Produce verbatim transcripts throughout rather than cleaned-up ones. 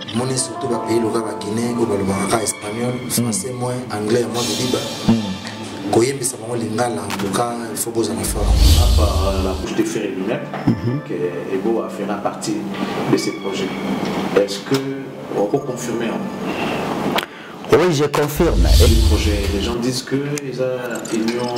mon surtout le pays local la Guinée au balbaka espagnol français moins anglais moi de liba koyembe ça vraiment lingala en tout cas il faut poser en effort à part la bouche de fer lui-même que Ego a fait la partie de ces projets. Est-ce que on peut confirmer Oui, je confirme. Les projets, les gens disent que ils ont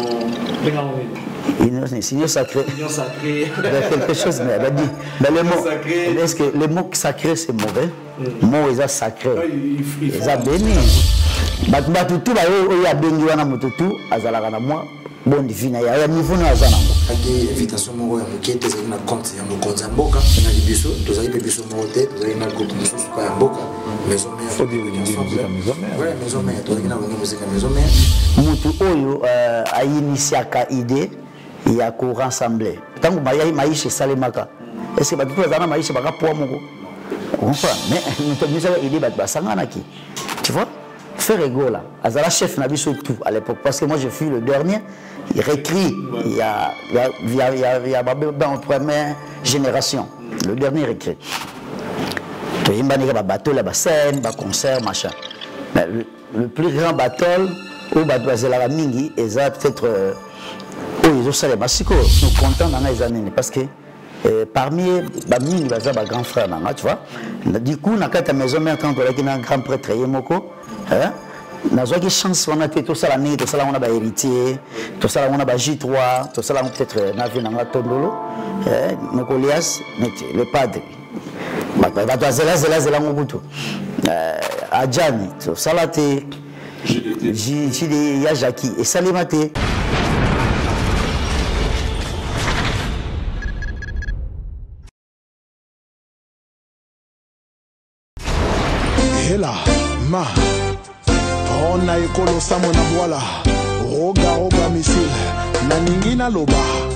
union union sacrée. Union sacrée. Quelque chose, mais elle a dit. Mais le mot, est-ce que le mot sacré c'est mauvais? Le mot est sacré. Ils ont béni. Batutu ba yo ya bengi wana mututu azalaka na moi bon divina ya ya niveau na azana ake invitation moko ya mokete ezali na compte ya mokonzi ya mboka na libiso tozali pe biso moko te tozali na groupe mosusu ka ya mboka maison mère maison mère tozali na bongo muzika maison mère mutu oyo ayinisiaka idée ya ko rassembler tango mayi maisha salemaka est-ce que batutu azana maisha baka poa moko on comprend mais nous avons idée bat basangana ki tu vois Faire Ego là, Azala chef n'a vu tout à l'époque parce que moi je fus le dernier, il réécrit, il y a il y a il y a il y a dans la première génération, le dernier réécrit. Tu vois, il y a un bateau, la scène, un concert, machin. Mais le, le plus grand bateau, au bateau Azala Mingi, ils ont peut-être, oh ils ont ça les massicos, nous sommes contents dans les années parce que Euh, parmi les Mingi, ils ont un grand frère, tu vois. Du coup, dans la maison mère, quand on a un grand prêtre, on a eu chance, on a fait tout ça l'année, tout ça on a héritier, tout ça on a J trois, tout ça peut-être on a vu dans la Tondolo, Nicolias, le padre. Zela zela zela ngobutu. Adjani, tout ça là t'es, j'ai ya Jackie et Salimate. Hela ma on a ekolo samona boala roga roga misil na ningina loba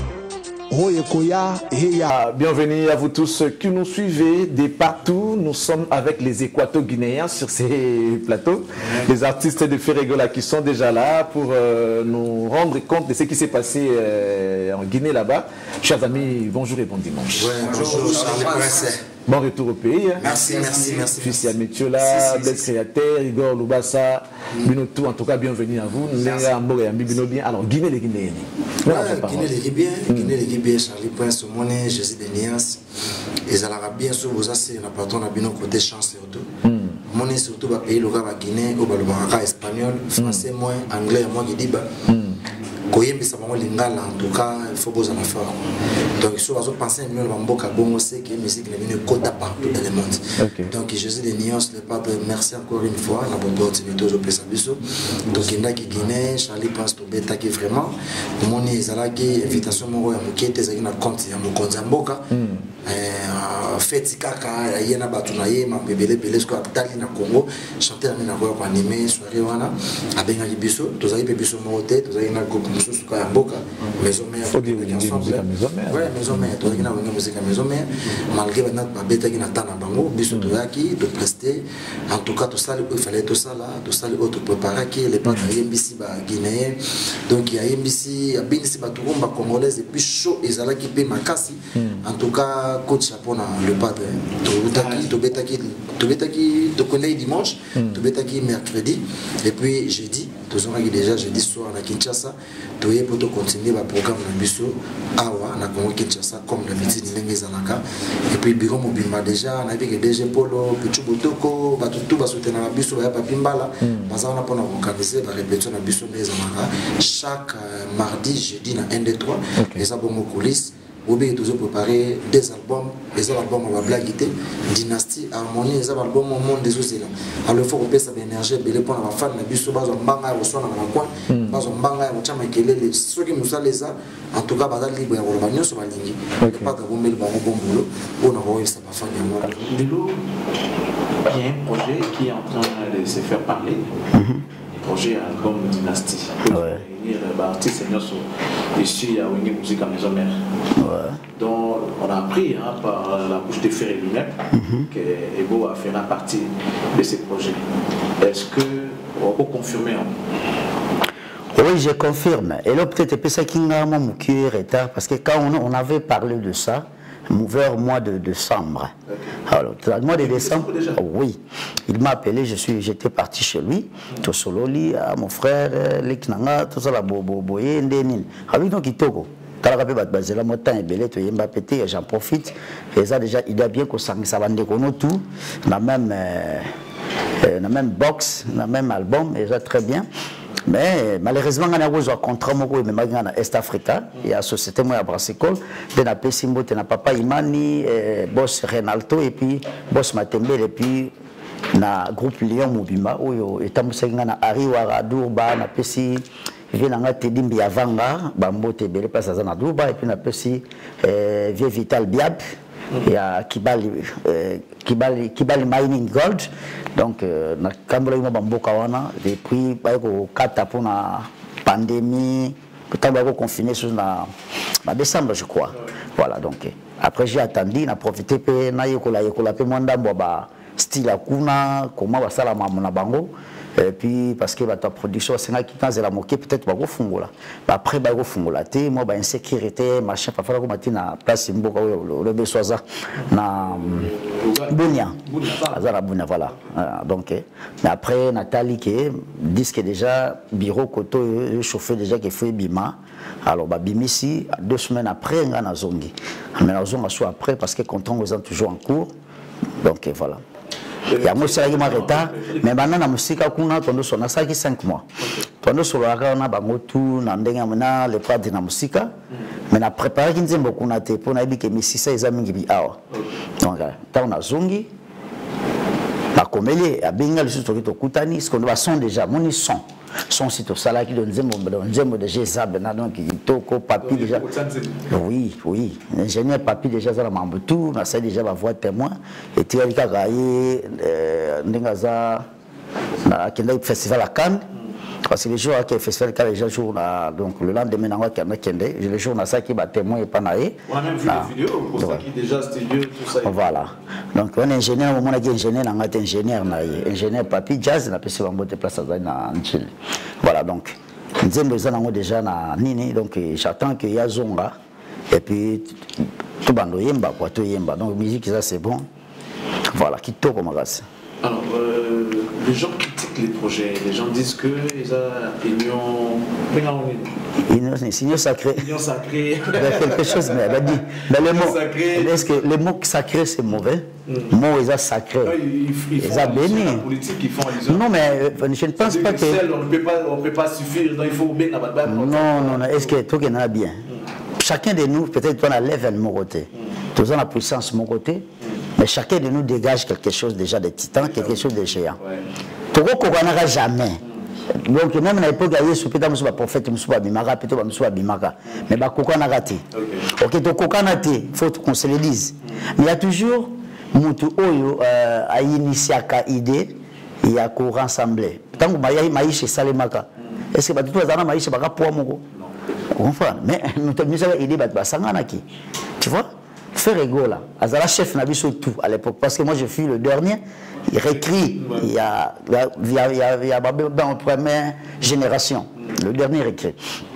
Bienvenue à vous tous qui nous suivez de partout. Nous sommes avec les Équato-Guinéens sur ces plateaux. Les artistes de Ferregola qui sont déjà là pour euh, nous rendre compte de ce qui s'est passé euh, en Guinée là-bas. Chers amis, bonjour et bon dimanche. Ouais, bonjour, bon retour au pays. Merci, merci, merci. Fils Metiola, Blaise Créateur, Igor Lubasa, Binotou, en tout cas, bienvenue à vous. Alors, Guinée les Guinéens. Guinée les Guinéens, Guinée les Guinéens, Charlie Prince, Monet, Jésus de Nias. Et ça l'a bien sûr, vous avez un patron à Bino côté chance surtout. Monet surtout, le pays local, Guinée, au Balbaka espagnol, français, moins, anglais, moi qui dis. Koyembe ça vraiment lingala en tout cas il faut poser en effort donc il faut penser à mieux Mboka bongo c'est que musique est venue quota partout dans le monde donc Jésus de Nios le padre merci encore une fois la bonne opportunité au Pesa Biso donc il y a qui Guinée Charlie Prince to beta qui vraiment mon ezala qui invitation mo ya mokete ezaki na compte ya mokonzi Mboka euh fête kaka yena batu na ye ma bebele bele ce ko atali na Congo chanter na ko ko animer soirée wana abenga biso tozali pe biso mo hotel tozali na go maison mère ouais maison mère toi qui n'a pas musique maison mère malgré notre babeta qui n'attend pas bango biso to yaki de prester en tout cas tout ça il fallait tout ça là tout ça les autres préparer qui les pas yembisi ba guinéen donc il y a yembisi ya binisi ba turumba congolaise et puis chaud ezala qui pe makasi en tout cas coach japon le padre to betaki to betaki to betaki to connaît dimanche to betaki mercredi et puis jeudi tous on a déjà jeudi soir à Kinshasa tu es pour continuer le programme de Bisso awa na Congo Kinshasa comme d'habitude les Zalaka et puis bureau mobile déjà on a vu que D G Polo Pichu Botoko batutu ba soutenir na Bisso ya papimbala baza on a pour organiser la répétition na Bisso les Zalaka chaque mardi jeudi na un deux trois et ça bon coulisses Obi est toujours préparé des albums, les albums on va blaguer, Dynastie, Harmonie, les albums au monde des autres. Alors il faut qu'on passe avec l'énergie, mais les points à la fin, les bisos, bas on banga, on sonne dans le coin, bas on banga, on tient ma kélé, ceux qui nous savent les a, en tout cas, bazar libre, on va venir sur la ligne. Pas de bon, mais le bon boulot, on a envoyé ça pas fin de moi. Lilo, il y a un projet qui est en train de se faire parler. Projet album Dynastie. Ouais. Artistes ici à Wingé Musique à Maison Mère. Donc on a appris hein, par la bouche de Ferré lui-même que Ego a fait la partie de ces projets. Est-ce que on peut confirmer hein? Oui, je confirme. Et là peut-être que ça qui n'a pas mon cœur parce que quand on, on avait parlé de ça, vers mois de décembre. Okay. Alors, le mois de décembre, oh, oui, il m'a appelé, je suis, j'étais parti chez lui, tout sololi, mon frère, Leknanga, tout ça, la boboye, ndenin. Avec donc Kitoko. J'en profite, et ça déjà, il a bien que ça va tout, la même, euh, la même box, la même album, et ça très bien. Mais malheureusement, on a un contrat à Est Africa, il y a une société à Brassicole, il y a un papa Imani, boss Renaldo, et puis boss Matembe, et puis le groupe Lyon Moubima, où il y a Ari Waradurba, il y a Pessi, il y a Teddy Biavanga, Bambo Tebele, pas à Durba, et puis il y a Pessi, Vieux Vital Biab. Il y a Kibali, euh, Kibali, Kibali Mining Gold. Donc, na Kambola Ima Bamboka wana. Depuis, baiko kata pour la pandémie. Peut-être baiko confiné sur na, na décembre, je crois. Voilà, donc. Après, j'ai attendu, na profité pe na yekola yekola pe mwanda mboba style akuna, comment va ça la mamona bango. Et puis, parce que la production, c'est là qui est la moquée, peut-être pas au fond là. Après, bah au fond là, t'es moi, bah insécurité, machin, pas falloir qu'on na place Mboka le besoin na Bounia, Azara Bounia, voilà. Donc, mais après Nathalie qui dit que déjà bureau koto chauffé déjà qui fait bima. Alors bah bimi ici deux semaines après on a zongi. Mais on zonga soit après parce que contrat ils sont toujours en cours. Donc voilà. Il y a moi c'est là retard mais maintenant na musika kuna tondo sona ça qui cinq mois tondo solo ka na bango tout na ndenga mona le prat na musika mais na préparer kinzembo kuna te pour na bike misisa ezamingi bi awa donc ta na zongi la comélie a benga le suto to kutani ce qu'on va son déjà moni son son site au sala qui donne nzembo nzembo de Jezab na donc toko papi déjà oui oui ingénieur papi déjà ça la mambo tout na ça déjà va voir témoin et tu as kagaye ndengaza na kenda festival à Cannes parce que les jours qui festival quand les jours là donc le lendemain na kenda kende les jours na ça qui va témoin et pas naé on a même vu les vidéos pour ça qui déjà studio tout ça voilà donc on est ingénieur au moment qui ingénieur na ngate ingénieur na ingénieur papi jazz na pesi bango te place à na Nchili voilà donc nzembo za nango déjà na nini donc j'attends que ya zonga et puis tout bando yemba quoi tout yemba donc musique ça c'est bon voilà qui to comme ça. Alors, euh, les gens critiquent les projets, les gens disent que ils ont union union sacrée. Union sacrée. Quelque chose, mais elle a dit. Mais les mots, est-ce que les mots sacrés c'est mauvais? Mm. Mots ils sont sacrés. Non, ils, ils font allusion à la politique, ils font allusion. Non, mais je ne pense pas que. Seul, on ne peut pas, on peut pas suffire, donc il faut bien la bataille. Non, non, non. Est-ce que tout est bien? Mm. Chacun de nous, peut-être on a level de mon côté, tous on a puissance de mon côté. Mais chacun de nous dégage quelque chose déjà de titan, quelque chose de géant. Tu ne connaîras jamais. Donc même à l'époque, il y a eu un prophète, il y a eu un bimaka. Mais il y a eu un raté. Ok, tu connais, il faut qu'on se le dise. Mais il y a toujours mutu oyo a initié une idée, il y a qu'on rassemblé. Tant que il y a maïche salemaka. Est-ce que tu as maïche baka pour moi? Mais nous avons une idée de basanganaki. Tu vois? Faire rigoler. Azala chef n'a vu tout à l'époque parce que moi je suis le dernier. Il réécrit. Il y a il y a il y a il y a dans la première génération. Le dernier réécrit.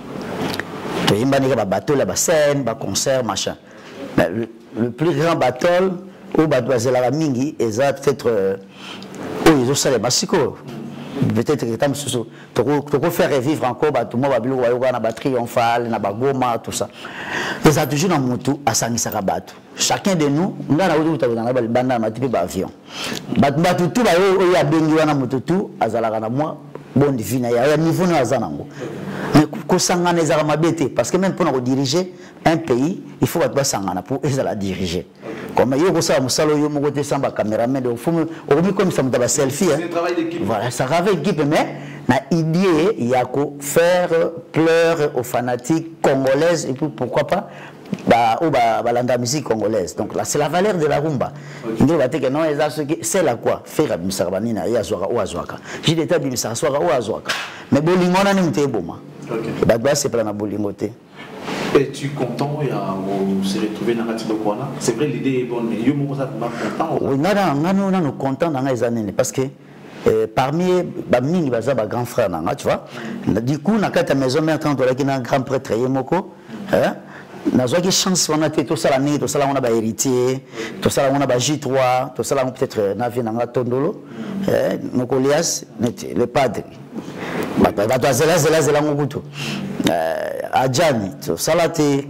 Tu imagines qu'il y a bateau, la scène, ba concert, machin. Mais le, le plus grand bateau où bateau la mingi, et ça peut-être où ils ont ça les basicos. Peut-être que tu peux faire revivre encore tout le monde a batterie en fall, na bagoma tout ça. Ils ont toujours dans moto à sangisa bateau. Chacun de nous, on a eu dans la bande na type avion. Bateau tout ba yo ya bengi wana moto tout azala na moi bon divina ya niveau na azanango. Mais ko sangana ezala mabete parce que même pour diriger un pays, il faut que sangana pour ezala diriger. Comme il y a ça, musalo yo moko te samba caméraman donc faut on comme ça mutaba selfie. C'est un travail d'équipe. Voilà, ça travail d'équipe mais na idée il y a qu'à faire pleurer aux fanatiques congolaises et puis pourquoi pas bah ou bah balanda musique congolaise. Donc là c'est la valeur de la rumba. Il va dire que non c'est la quoi faire misarabani na ya zoaka ou azwaka. J'ai d'état bimisa soaka ou azwaka. Mais bolingo na ni mteboma. OK. Bah bah c'est pas na bolingo te. Es-tu content de se retrouver dans la Tibo Kwana? C'est vrai, l'idée est bonne, mais il y a un content. Oui, nous sommes contents dans les années parce que euh, parmi les grands frères, tu vois, du coup, dans la maison mère, quand on a un grand prêtre, hein, nazwaki chance wana te tosala nini tosala wana bahéritier tosala wana ba J trois tosala peut-être na vie nanga tondolo nokolias neti le padre bato azela zela zela ngokutu adjani tosala te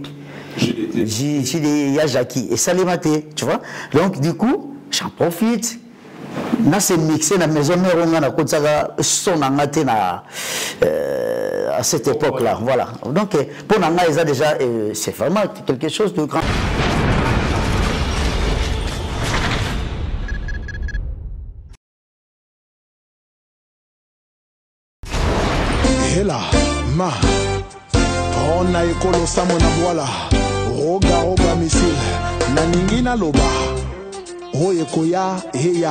ya Jackie et salima te, tu vois. Donc du coup j'en profite na se mixé na maison mère on a kotsaka son ngate na à cette époque là, voilà. Donc pour nanga ils a déjà c'est vraiment quelque chose de grand. Hela ma on a ekolo samo na voilà roga roga missile na ningina loba oye koya heya